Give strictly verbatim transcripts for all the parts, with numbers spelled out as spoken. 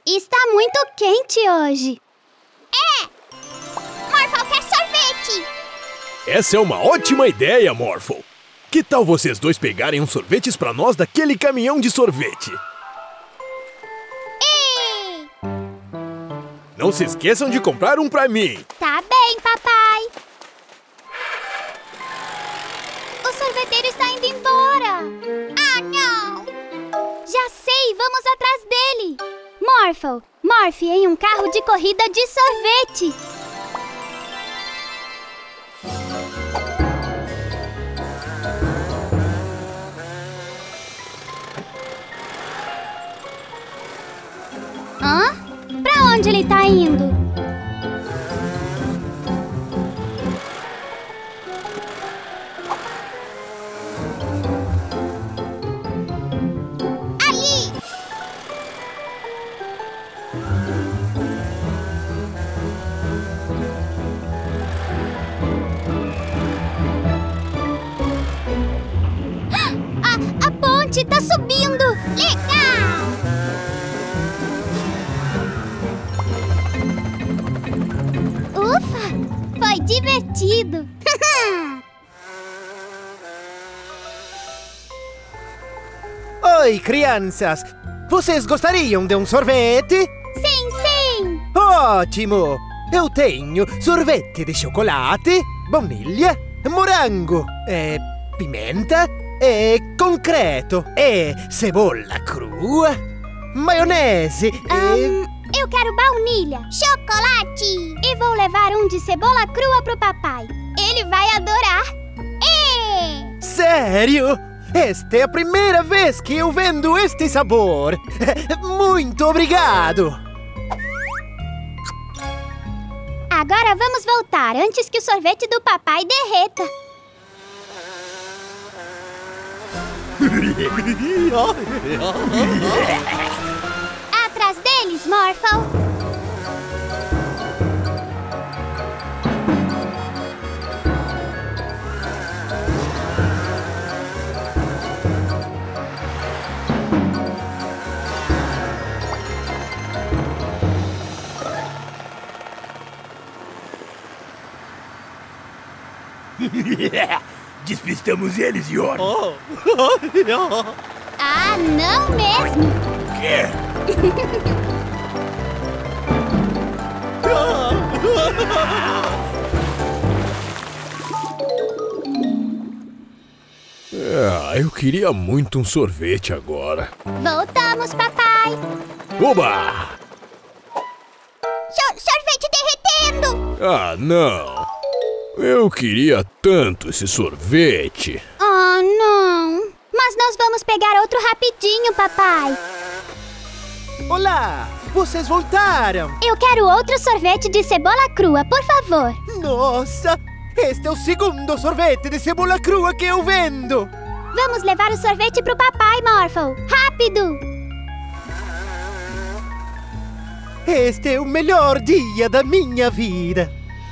Está muito quente hoje. É! Morphle quer sorvete! Essa é uma ótima ideia, Morphle. Que tal vocês dois pegarem uns sorvetes pra nós daquele caminhão de sorvete? Ei! Não se esqueçam de comprar um pra mim. Tá bem, papai. O sorveteiro está indo embora. Ah, não! Já sei, vamos atrás dele. Morphle, morfe em um carro de corrida de sorvete. Hã? Pra onde ele tá indo? Ali! A, a ponte tá subindo. Legal! Ufa, foi divertido. Oi, crianças! Vocês gostariam de um sorvete? Sim, sim. Ótimo! Eu tenho sorvete de chocolate, baunilha, morango, e pimenta, e concreto, e cebolla crua, maionese, e... Ahn, eu quero baunilha. Chocolate! E vou levar um de cebola crua pro papai. Ele vai adorar. É! Sério? Esta é a primeira vez que eu vendo este sabor. Muito obrigado! Agora vamos voltar antes que o sorvete do papai derreta. Atrás deles, Morphle. Despistamos eles, Yor. Ah, não mesmo. Quê? Ah, eu queria muito um sorvete agora. Voltamos, papai. Oba! Sor- sorvete derretendo! Ah, não. Eu queria tanto esse sorvete. Oh, não. Mas nós vamos pegar outro rapidinho, papai. Olá! Vocês voltaram! Eu quero outro sorvete de cebola crua, por favor. Nossa! Este é o segundo sorvete de cebola crua que eu vendo! Vamos levar o sorvete pro papai, Morphle. Rápido! Este é o melhor dia da minha vida!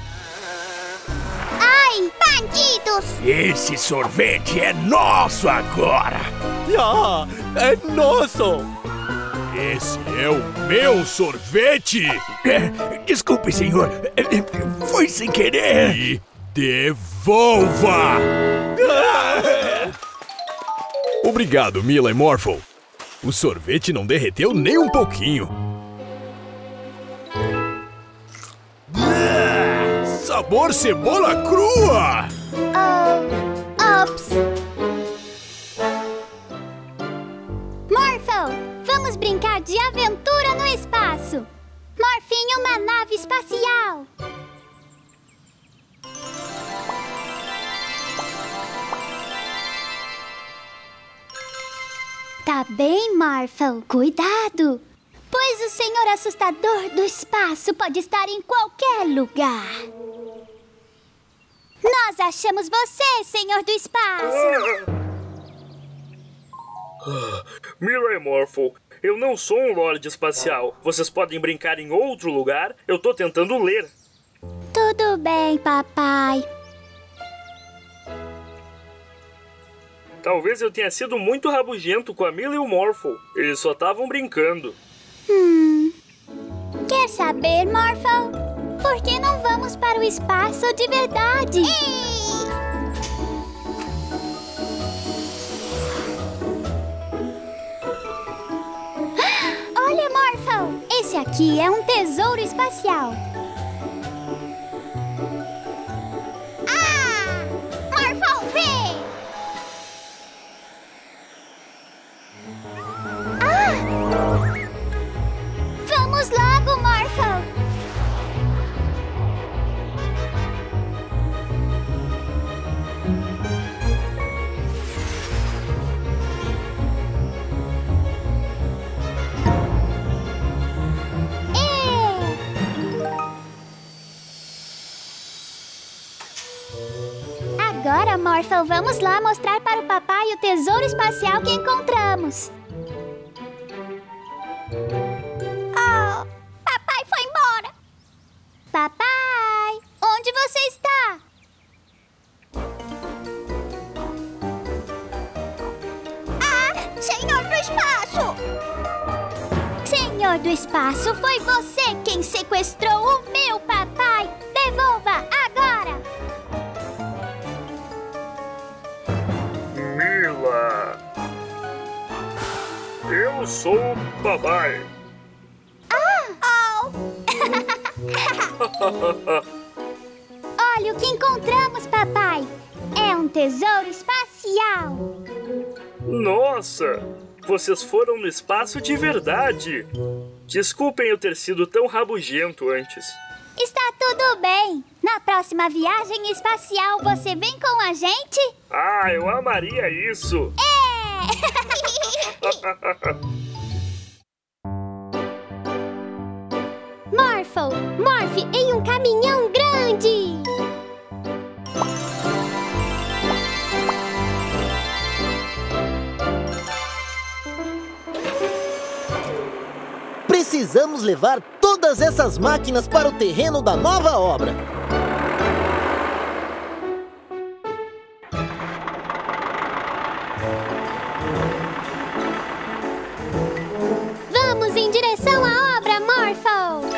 Ai, bandidos! Esse sorvete é nosso agora. Ah, é nosso! Esse é o meu sorvete. Desculpe, senhor. Foi sem querer. E devolva. Obrigado, Mila e Morphle. O sorvete não derreteu nem um pouquinho. Sabor cebola crua! Oh, ops. Morphle, vamos brincar de aventura no espaço. Morphe em uma nave espacial. Tá bem, Morphle. Cuidado, pois o senhor assustador do espaço pode estar em qualquer lugar. Nós achamos você, senhor do espaço. Mila e Morphle, eu não sou um Lorde espacial. Vocês podem brincar em outro lugar. Eu tô tentando ler. Tudo bem, papai. Talvez eu tenha sido muito rabugento com a Mila e o Morphle. Eles só estavam brincando. Hum, saber, Morphle? Por que não vamos para o espaço de verdade? Ei! Olha, Morphle! Esse aqui é um tesouro espacial. Ah! Morphle, vê! Ah! Vamos logo, Morphle! Agora, Morphle, vamos lá mostrar para o papai o tesouro espacial que encontramos. Oh, papai foi embora. Papai, onde você está? Ah, Senhor do Espaço! Senhor do Espaço, foi você quem sequestrou o meu papai. Devolva agora! Mila! Eu sou o papai. Oh! Olha o que encontramos, papai. É um tesouro espacial. Nossa! Vocês foram no espaço de verdade. Desculpem eu ter sido tão rabugento antes. Está tudo bem. Na próxima viagem espacial, você vem com a gente? Ah, eu amaria isso. É! Morphle, morfe em um caminhão grande. Precisamos levar todas essas máquinas para o terreno da nova obra. Vamos em direção à obra, Morphle.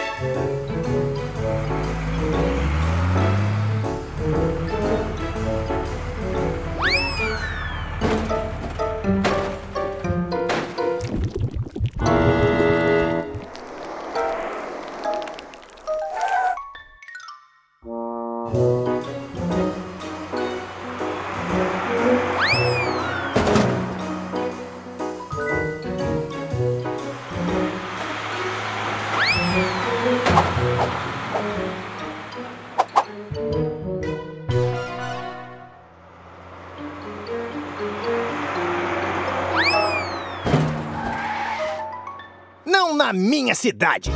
Não na minha cidade!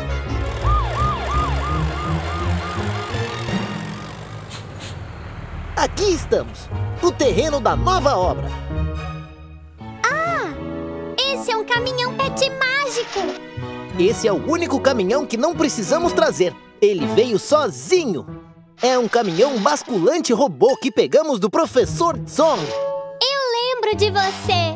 Aqui estamos, o terreno da nova obra. Ah, esse é um caminhão pet mágico. Esse é o único caminhão que não precisamos trazer. Ele veio sozinho. É um caminhão basculante robô que pegamos do professor Zong. Eu lembro de você.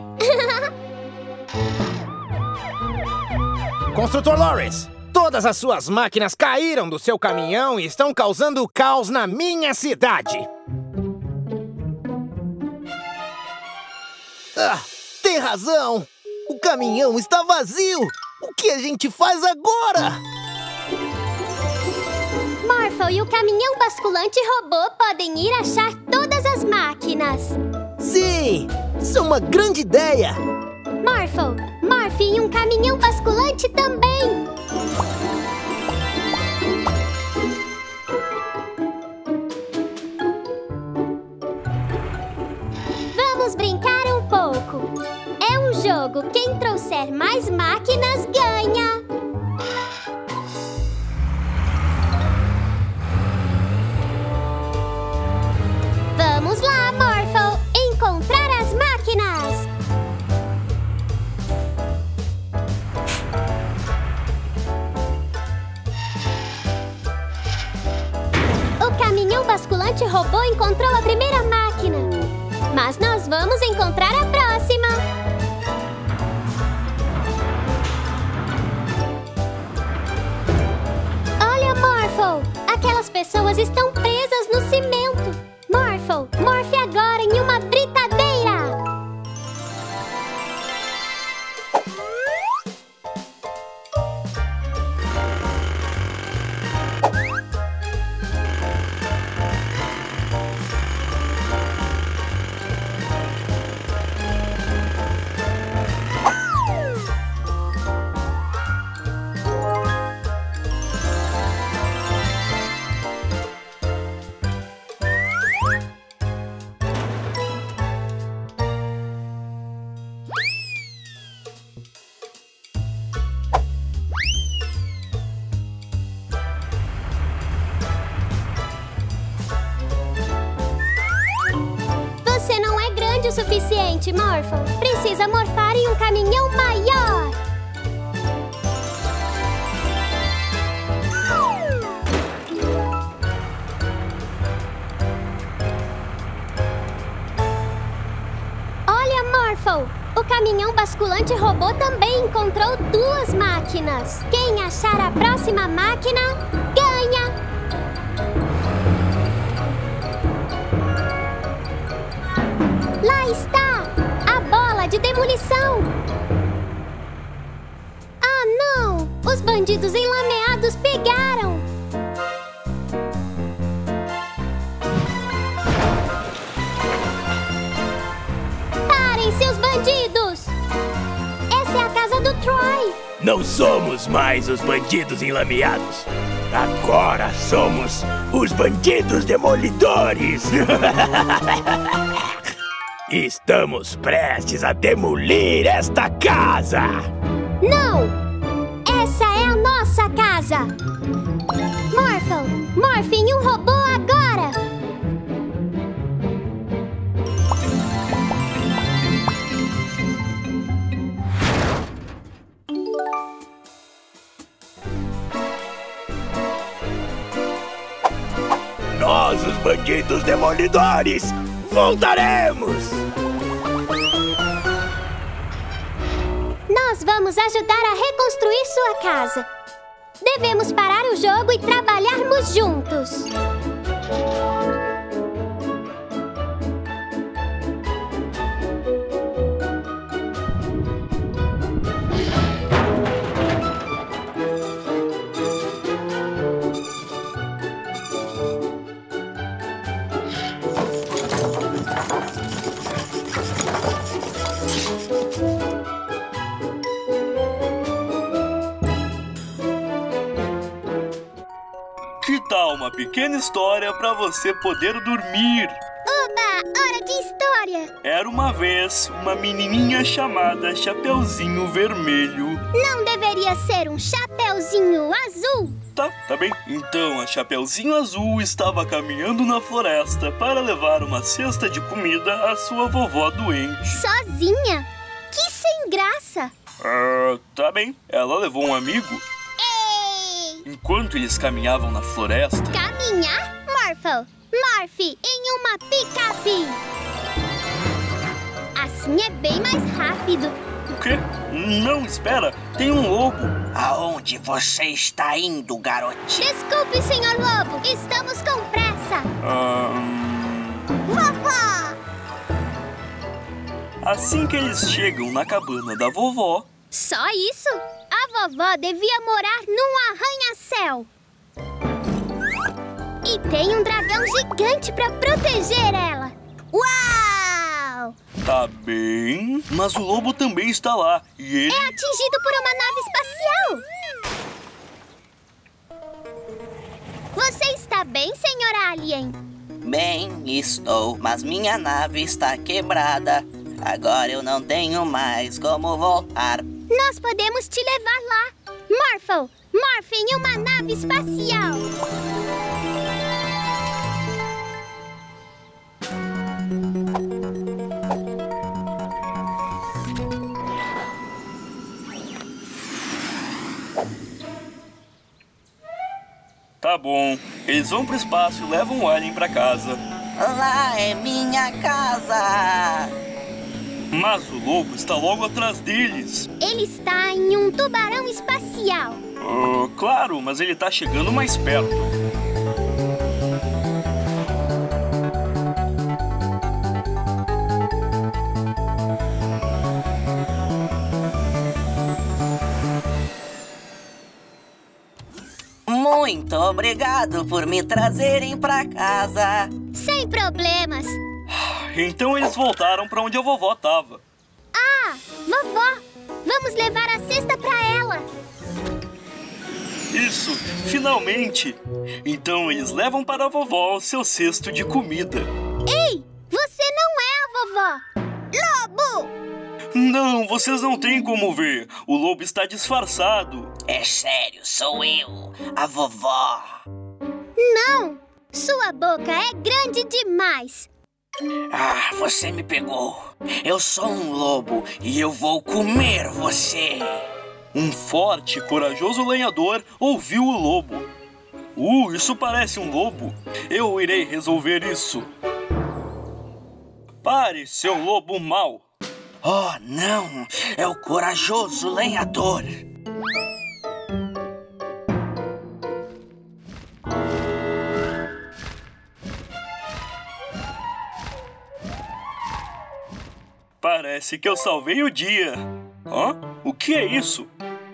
Construtor Lawrence, todas as suas máquinas caíram do seu caminhão e estão causando caos na minha cidade. Ah, tem razão. O caminhão está vazio. O que a gente faz agora? Morphle e o caminhão basculante robô podem ir achar todas as máquinas. Sim, isso é uma grande ideia. Morphle, morfe em um caminhão basculante também. Vamos brincar um pouco. É um jogo. Quem trouxer mais máquinas ganha. Vamos lá, Morphle. Encontrar as máquinas. O caminhão basculante robô encontrou a primeira máquina. Mas nós vamos encontrar a próxima. pessoas estão presas no cimento. Morphle, morfe agora em uma britadeira. Você não é grande o suficiente, Morphle. Precisa morfar em um caminhão maior. Olha, Morphle! O caminhão basculante robô também encontrou duas máquinas. Quem achar a próxima máquina, ganha! Lá está! A bola de demolição! Ah, não! Os bandidos enlameados pegaram! Parem, seus bandidos! Essa é a casa do Troy! Não somos mais os bandidos enlameados. Agora somos os bandidos demolidores. Estamos prestes a demolir esta casa! Não! Essa é a nossa casa! Morphle, morfe em um robô agora! Nós, os bandidos demolidores, voltaremos! Nós vamos ajudar a reconstruir sua casa. Devemos parar o jogo e trabalharmos juntos. Que tal uma pequena história para você poder dormir? Oba, hora de história! Era uma vez uma menininha chamada Chapeuzinho Vermelho. Não deveria ser um Chapeuzinho Azul? Tá, tá bem. Então a Chapeuzinho Azul estava caminhando na floresta para levar uma cesta de comida à sua vovó doente. Sozinha? Que sem graça! Ah, tá bem. Ela levou um amigo. Enquanto eles caminhavam na floresta... Caminhar? Morphle, morfe em uma picape! Assim é bem mais rápido. O quê? Não, espera. Tem um lobo. Aonde você está indo, garotinho? Desculpe, senhor Lobo. Estamos com pressa. Ahn... Vovó! Assim que eles chegam na cabana da vovó... Só isso? A vovó devia morar num arranha-céu. E tem um dragão gigante para proteger ela. Uau! Tá bem, mas o lobo também está lá. E ele... É atingido por uma nave espacial. Você está bem, senhor Alien? Bem, estou, mas minha nave está quebrada. Agora eu não tenho mais como voltar. Nós podemos te levar lá. Morphle, morfe em uma nave espacial. Tá bom. Eles vão pro espaço e levam o alien pra casa. Lá é minha casa. Mas o lobo está logo atrás deles. Ele está em um tubarão espacial. Uh, claro, mas ele tá chegando mais perto. Muito obrigado por me trazerem pra casa. Sem problemas. Então eles voltaram pra onde a vovó tava. Ah, vovó, vamos levar a cesta pra ela. Isso, finalmente! Então eles levam para a vovó o seu cesto de comida. Ei, você não é a vovó. Lobo! Não, vocês não têm como ver. O lobo está disfarçado. É sério, sou eu, a vovó. Não, sua boca é grande demais. Ah, você me pegou. Eu sou um lobo e eu vou comer você. Um forte e corajoso lenhador ouviu o lobo. Uh, isso parece um lobo. Eu irei resolver isso. Pare, seu lobo mau. Oh, não! É o corajoso lenhador. Parece que eu salvei o dia. Hã? O que é isso?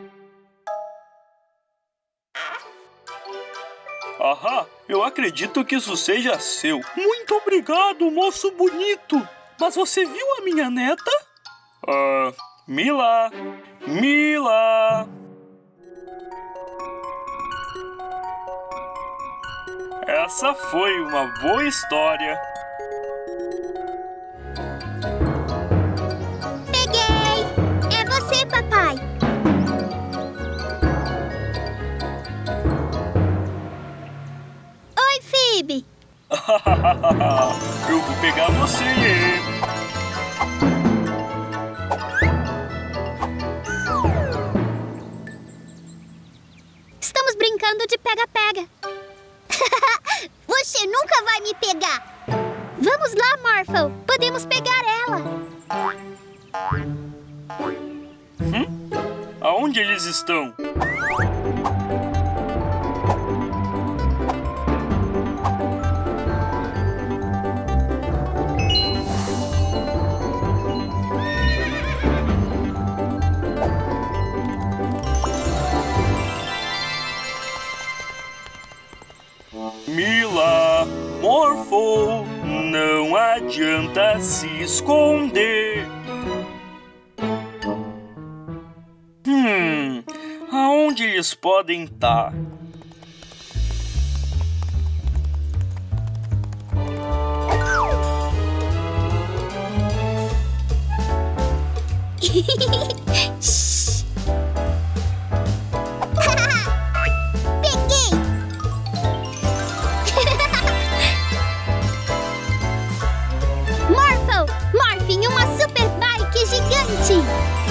Ahá, eu acredito que isso seja seu. Muito obrigado, moço bonito. Mas você viu a minha neta? Ah, Mila! Mila! Essa foi uma boa história. Peguei! É você, papai. Oi, Phoebe. Eu vou pegar você. Estamos brincando de pega-pega. Você nunca vai me pegar. Vamos lá, Morphle. Podemos pegar ela. Hum? Aonde eles estão? Mila, Morphle, não adianta se esconder. Hum, aonde eles podem estar? Shhh. Peguei! Morphle, morfe em uma super bike gigante!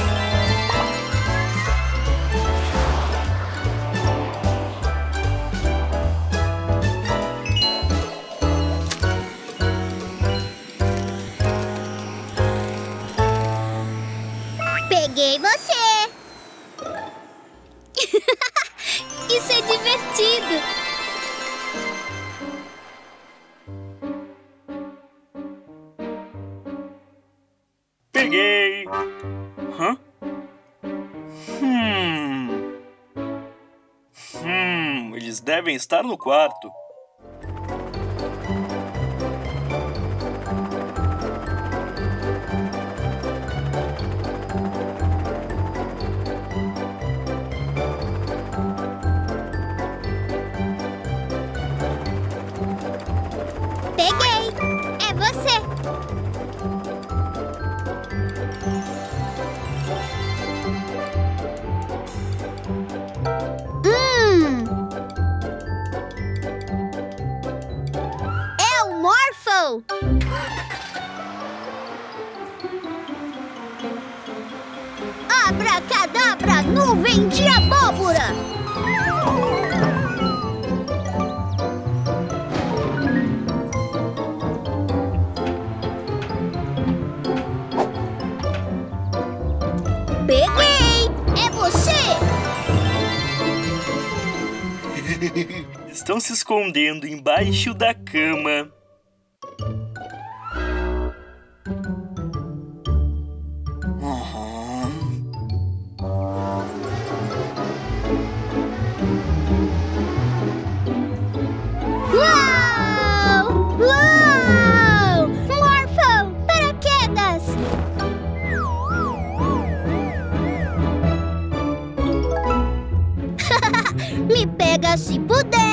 Peguei você! Isso é divertido! Peguei! Hã? Hum. Hum, eles devem estar no quarto. Peguei! É você! Hum! É o Morphle! Abracadabra, nuvem de abóbora! Peguei! É você! Estão se escondendo embaixo da cama. Uhum. se puder.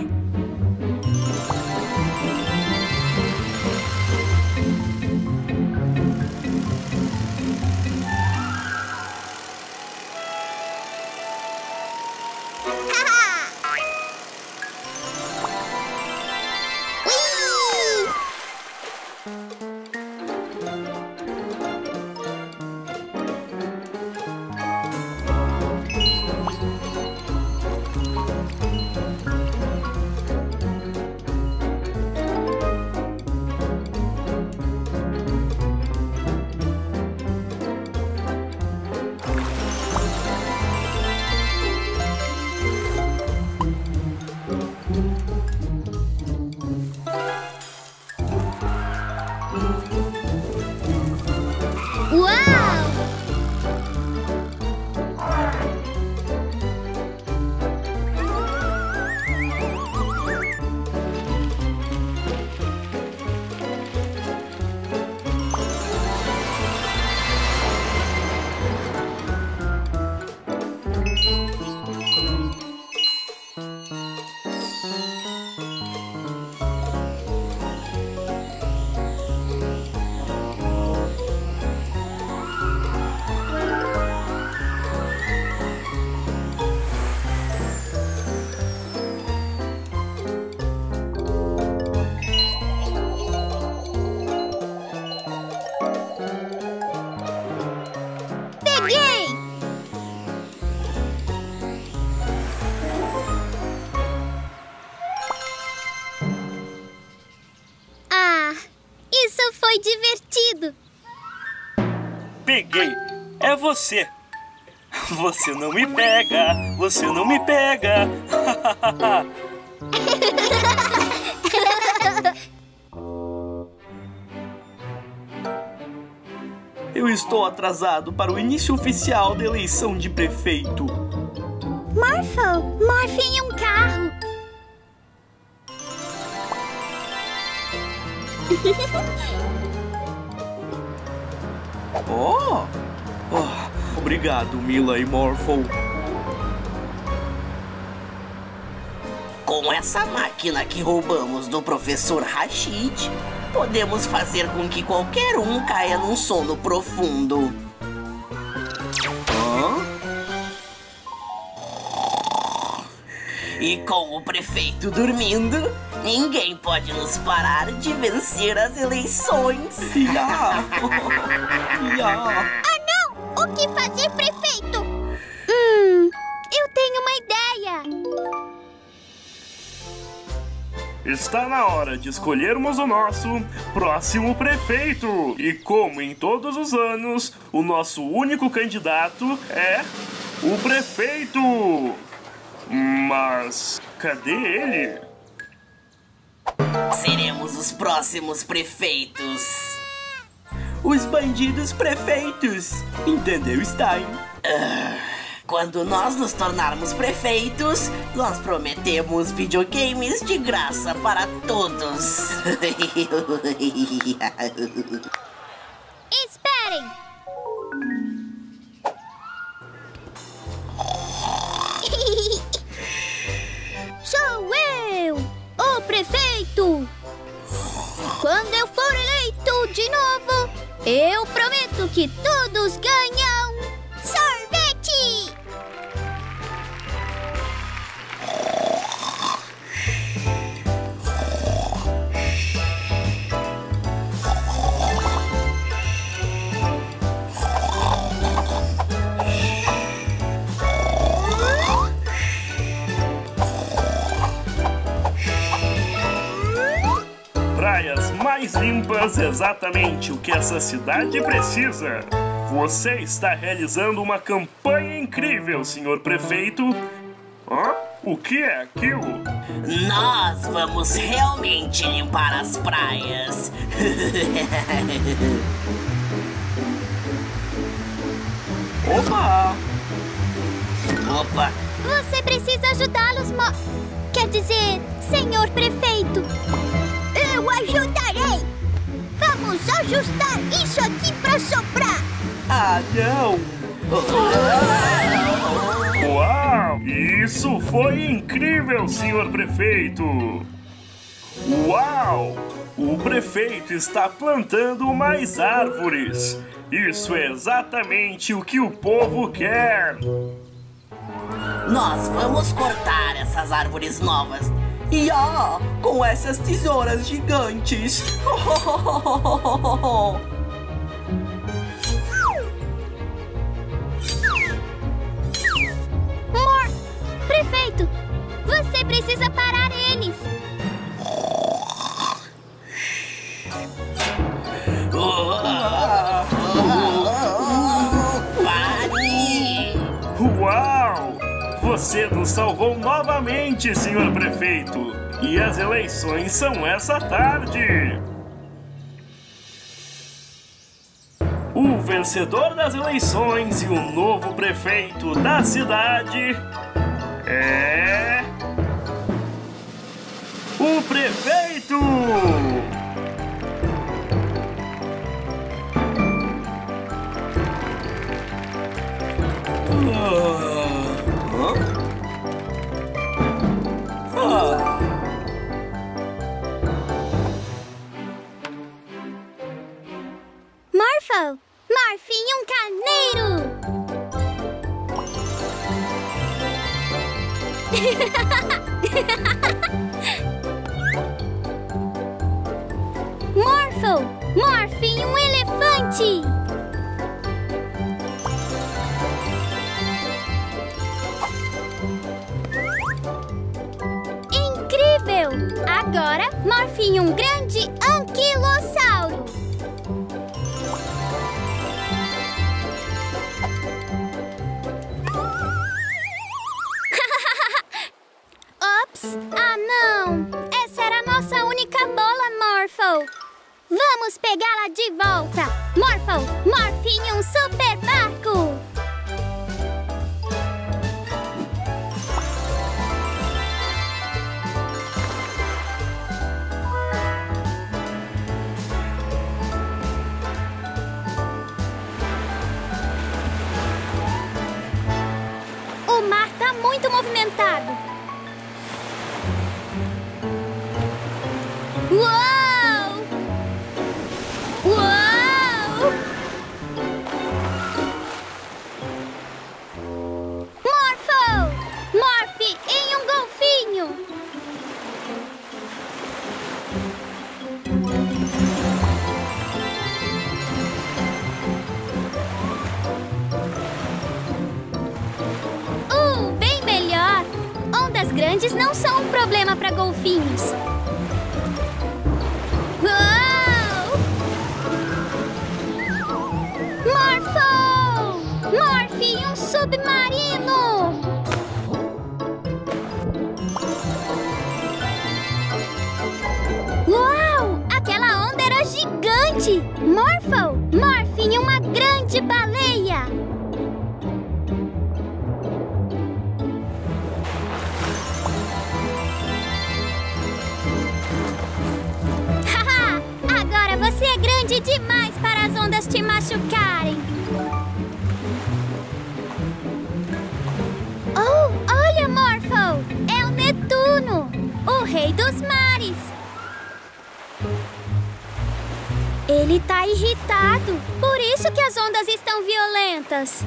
Peguei. É você. Você não me pega. Você não me pega. Eu estou atrasado para o início oficial da eleição de prefeito. Morphle, morfe em um carro. Oh! Oh, obrigado, Mila e Morphle. Com essa máquina que roubamos do professor Rashid, podemos fazer com que qualquer um caia num sono profundo. Hã? E com o prefeito dormindo, ninguém pode nos parar de vencer as eleições. Yeah. Yeah. Ah, não! O que fazer, prefeito? Hum, eu tenho uma ideia. Está na hora de escolhermos o nosso próximo prefeito. E como em todos os anos, o nosso único candidato é o prefeito. Mas cadê ele? Seremos os próximos prefeitos. Os bandidos prefeitos. Entendeu, Stein? Uh, quando nós nos tornarmos prefeitos, nós prometemos videogames de graça para todos. Esperem! Sou eu, o prefeito! Quando eu for eleito de novo, eu prometo que todos ganham sorvete! Praias mais limpas, exatamente o que essa cidade precisa. Você está realizando uma campanha incrível, senhor prefeito. Hã? O que é aquilo? Nós vamos realmente limpar as praias. Opa! Opa! Você precisa ajudá-los, mo... Quer dizer, senhor prefeito. Eu ajudarei! Vamos ajustar isso aqui pra soprar! Ah, não! Uau! E Isso foi incrível, senhor prefeito! Uau! O prefeito está plantando mais árvores! Isso é exatamente o que o povo quer! Nós vamos cortar essas árvores novas. E ó, com essas tesouras gigantes. Mor, prefeito, você precisa parar eles. Pare! Uau! Você nos salvou novamente, senhor prefeito! E as eleições são essa tarde! O vencedor das eleições e o novo prefeito da cidade é... o prefeito! Morphle, Morphin, um carneiro! Morphle, Morphin, um elefante! Incrível! Agora, Morphin, um grande anquilossauro! Ops! Ah, não! Essa era a nossa única bola, Morphle! Vamos pegá-la de volta! Morphle, Morphin, um super barco! O mar tá muito movimentado! Uau! Uau! Morphle! Morphe em um golfinho! Uh, bem melhor! Ondas grandes não são um problema para golfinhos. Uau! Morphle! Morphe, um submarino! Uau! Aquela onda era gigante! Morphle! Morphe, uma grande baleia! Haha! Agora você é grande demais para as ondas te machucarem! Oh, olha, Morphle! É o Netuno, o rei dos mares! Ele tá irritado, por isso que as ondas estão violentas.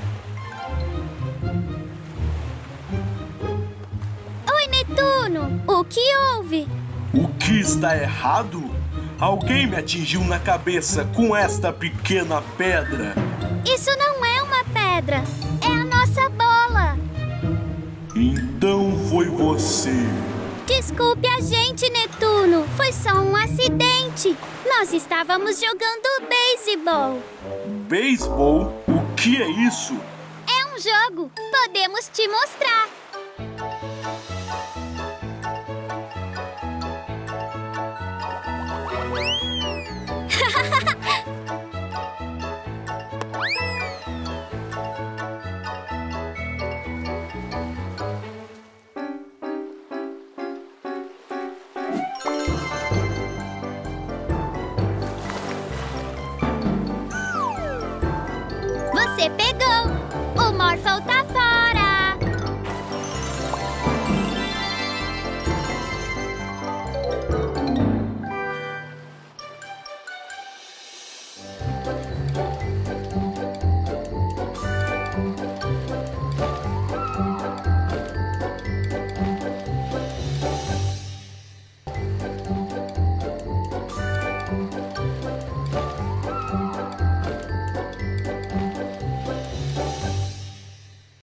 Oi, Netuno! O que houve? O que está errado? Alguém me atingiu na cabeça com esta pequena pedra. Isso não é uma pedra, é a nossa bola. Então foi você. Desculpe a gente, Netuno. Foi só um acidente. Nós estávamos jogando beisebol. Beisebol? O que é isso? É um jogo. Podemos te mostrar. Você pegou! O Morphle tá